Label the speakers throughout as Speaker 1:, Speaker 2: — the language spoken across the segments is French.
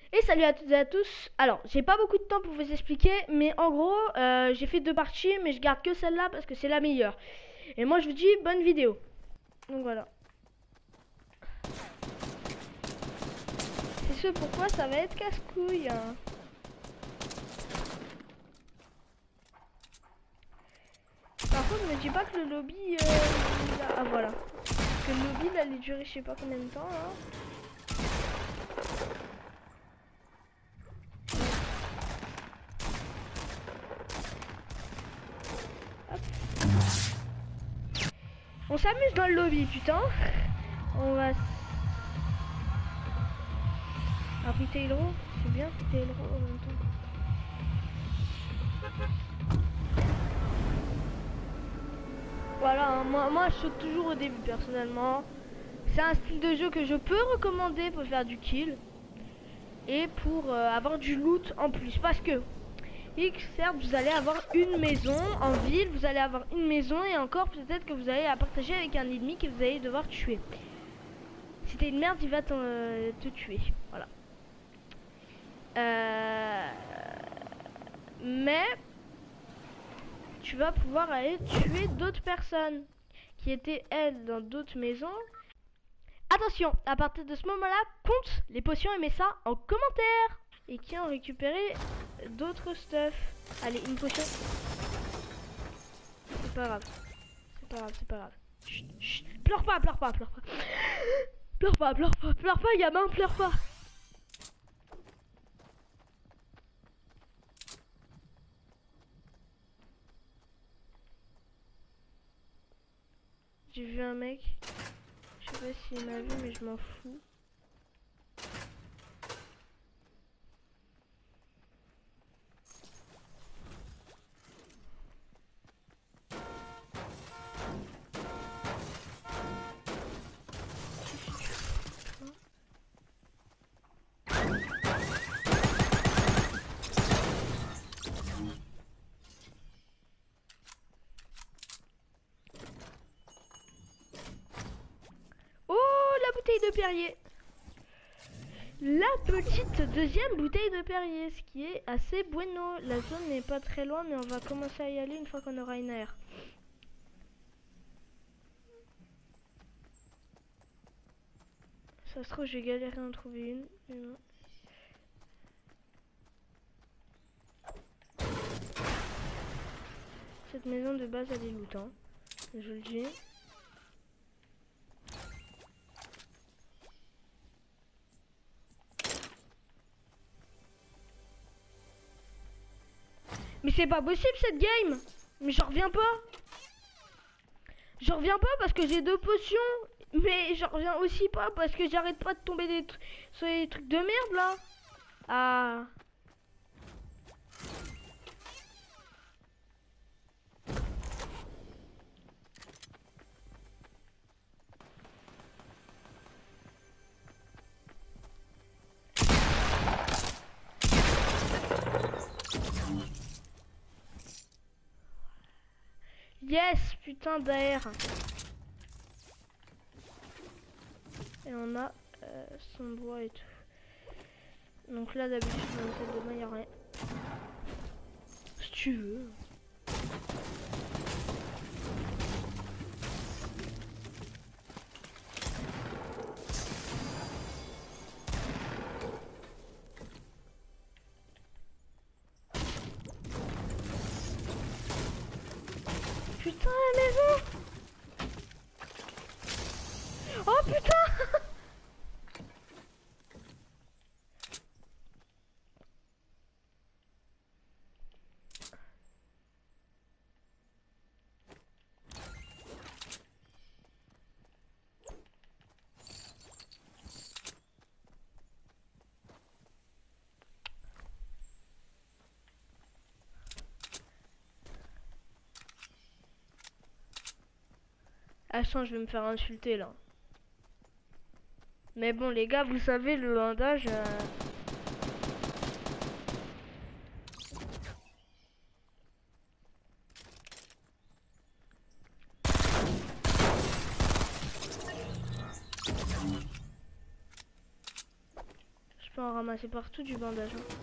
Speaker 1: Et salut à toutes et à tous. Alors, j'ai pas beaucoup de temps pour vous expliquer, mais en gros, j'ai fait 2 parties, mais je garde que celle-là parce que c'est la meilleure. Et moi, je vous dis bonne vidéo. Donc voilà. C'est ce pourquoi ça va être casse-couille. Hein. Par contre, ne dis pas que le lobby, ah voilà. Que le lobby, il allait durer je sais pas combien de temps. Hein. On s'amuse dans le lobby, putain. On va... Ah, Retail Hero, c'est bien Retail Hero en même temps. Voilà, hein, moi je saute toujours au début personnellement. C'est un style de jeu que je peux recommander pour faire du kill. Et pour avoir du loot en plus. Parce que, certes, vous allez avoir une maison en ville, vous allez avoir une maison et encore peut-être que vous allez la partager avec un ennemi que vous allez devoir tuer. Si t'es une merde, il va te tuer. Voilà. Mais tu vas pouvoir aller tuer d'autres personnes qui étaient elles dans d'autres maisons. Attention, à partir de ce moment-là, compte les potions et mets ça en commentaire. Et qui ont récupéré d'autres stuff. Allez, une potion. C'est pas grave. C'est pas grave, c'est pas grave. Chut, chut. Pleure pas, pleure pas, pleure pas. Pleure pas, pleure pas, pleure pas, gamin, pleure pas. J'ai vu un mec. Je sais pas s'il m'a vu, mais je m'en fous. Bouteille de Perrier. La petite deuxième bouteille de Perrier, ce qui est assez bueno. La zone n'est pas très loin, mais on va commencer à y aller une fois qu'on aura une aire. Ça se trouve, je vais galérer à en trouver une. Mais non. Cette maison de base, elle est loot, hein. Je le dis. Mais c'est pas possible cette game. Mais j'en reviens pas. J'en reviens pas parce que j'ai 2 potions. Mais j'en reviens aussi pas parce que j'arrête pas de tomber sur des trucs de merde là. Ah. Yes, putain d'air. Et on a son bois et tout. Donc là d'habitude dans la salle de bain il n'y a rien. Si tu veux. Putain la maison. Oh putain. Ah, je vais me faire insulter là. Mais bon, les gars, vous savez, le bandage. Je peux en ramasser partout du bandage. Hein.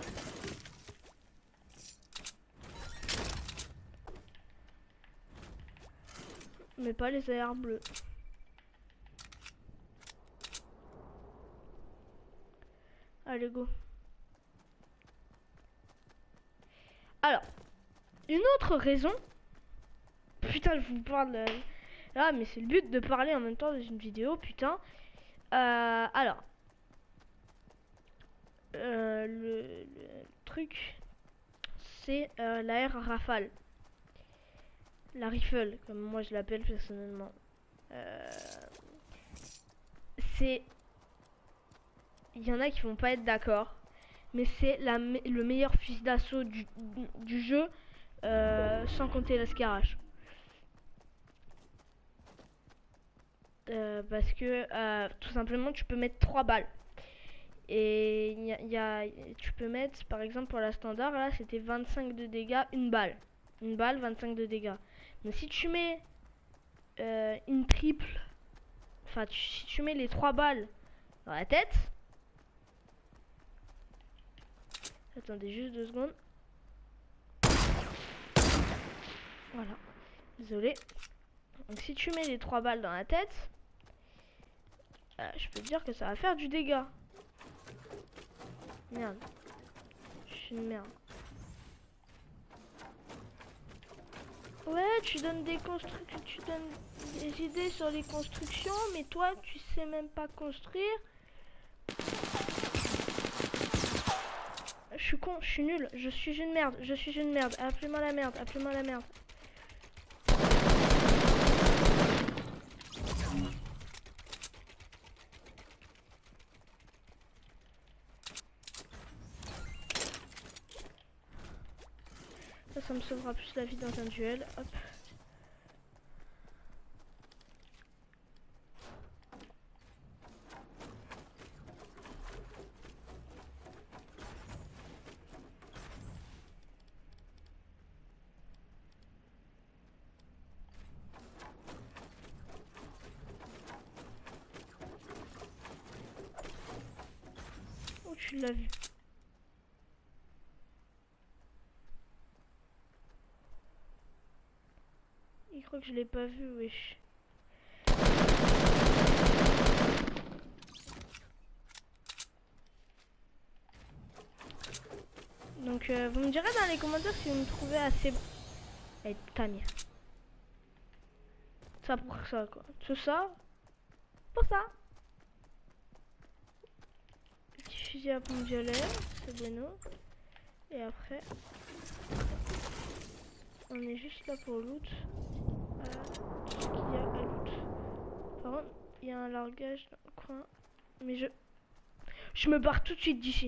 Speaker 1: Mais pas les AR bleus. Allez, go. Alors, une autre raison. Putain, je vous parle. Là, mais c'est le but de parler en même temps dans une vidéo, putain. Alors. Le truc, c'est la air rafale. La rifle, comme moi je l'appelle personnellement. C'est... Il y en a qui vont pas être d'accord. Mais c'est le meilleur fusil d'assaut du jeu. Sans compter l'escarage. Parce que tout simplement tu peux mettre 3 balles. Et tu peux mettre, par exemple pour la standard, là c'était 25 de dégâts, une balle. Une balle, 25 de dégâts. Mais si tu mets une triple, enfin si tu mets les 3 balles dans la tête. Attendez juste 2 secondes. Voilà. Désolé. Donc si tu mets les 3 balles dans la tête, je peux te dire que ça va faire du dégât. Merde. Je suis une merde. Ouais, tu donnes des idées sur les constructions, mais toi, tu sais même pas construire. Je suis con, je suis nul, je suis une merde, appelez-moi la merde, appelez-moi la merde. Ça me sauvera plus la vie dans un duel. Hop. Oh, tu l'as vu. Il croit que je l'ai pas vu, wesh. Donc vous me direz dans les commentaires si vous me trouvez assez... Eh, Tania. Ça pour ça quoi. Tout ça. Pour ça. Petit fusil à pompe violet. C'est bueno. Et après... On est juste là pour loot. Tout ce qu'il y a à loot. Par contre, il y a un largage dans le coin. Mais je me barre tout de suite d'ici.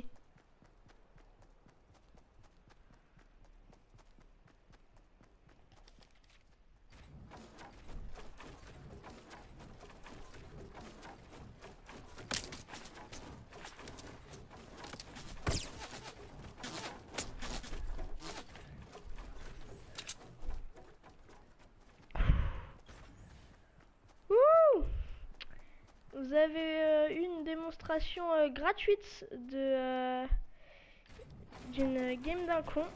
Speaker 1: Vous avez une démonstration gratuite d'une game d'un con.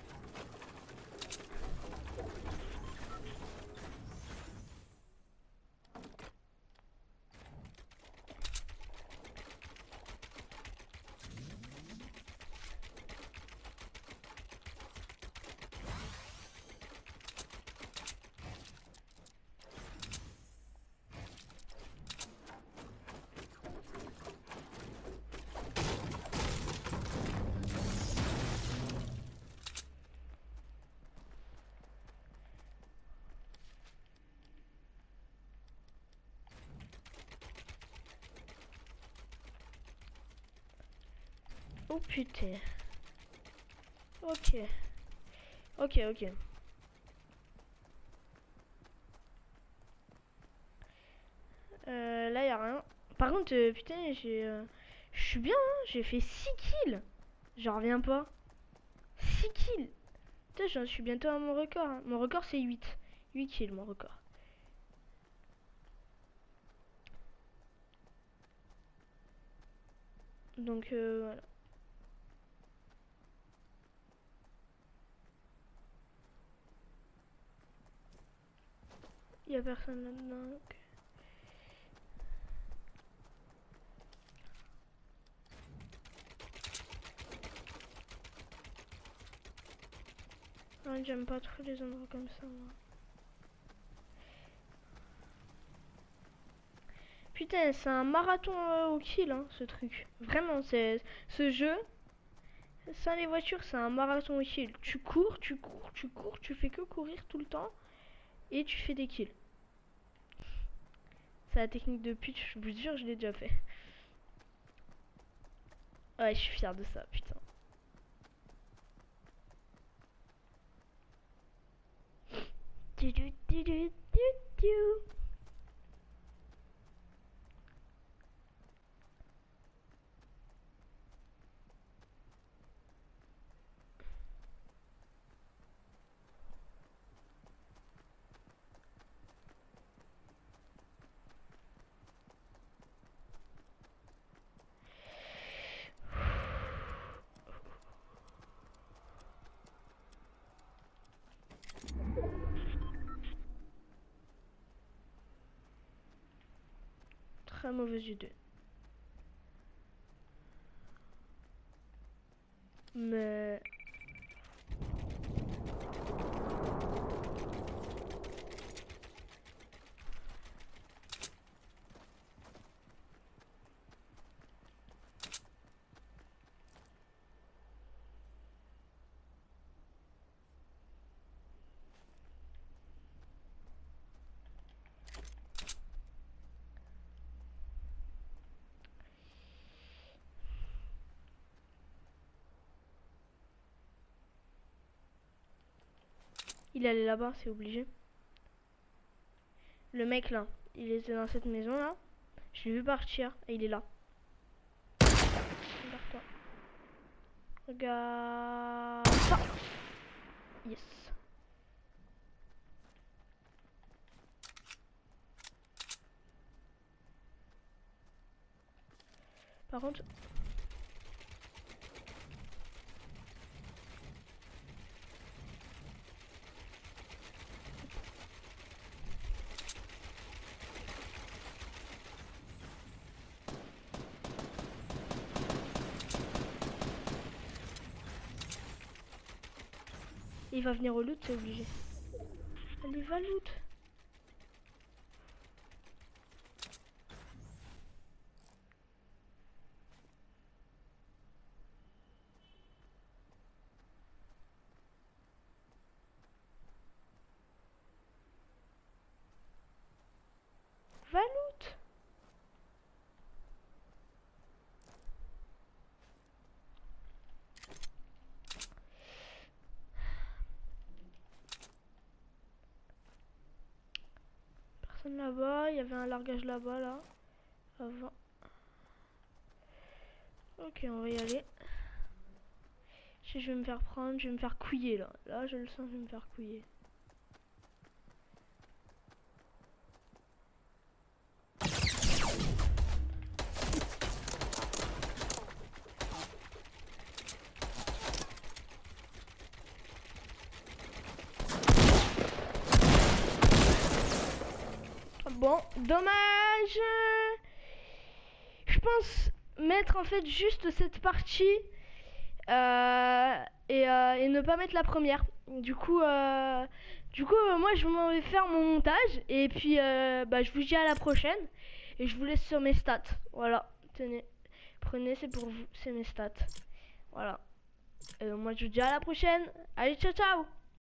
Speaker 1: Oh putain. Ok. Ok. Là y a rien. Par contre, putain, je suis bien, hein, j'ai fait 6 kills. J'en reviens pas. 6 kills. Putain, j'en suis bientôt à mon record. Hein. Mon record c'est 8. 8 kills mon record. Donc voilà. Il y a personne là-dedans. Ok. Ouais, j'aime pas trop les endroits comme ça, moi. Putain, c'est un marathon au kill, hein, ce truc. Vraiment, c'est ce jeu. Sans les voitures, c'est un marathon au kill. Tu cours, tu cours, tu cours, tu fais que courir tout le temps. Et tu fais des kills. C'est la technique de pute, je vous jure, je l'ai déjà fait. Ouais, je suis fière de ça, putain. Du, du, du, du, du, du. Très mauvaise idée. Mais... il allait là-bas, c'est obligé. Le mec là, il était dans cette maison là. Je l'ai vu partir et il est là. Regarde-toi. Regarde ça. Yes. Par contre... il va venir au loot, c'est obligé. Allez, va loot. Va loot. Personne là-bas, il y avait un largage là-bas là. Avant. Ok, on va y aller. Je vais me faire prendre, je vais me faire couiller là. Là, je le sens, je vais me faire couiller. Bon, dommage. Je pense mettre en fait juste cette partie et ne pas mettre la première. Du coup, moi je m'en vais faire mon montage et puis je vous dis à la prochaine et je vous laisse sur mes stats. Voilà, tenez, prenez, c'est pour vous, c'est mes stats. Voilà. Moi je vous dis à la prochaine. Allez, ciao ciao.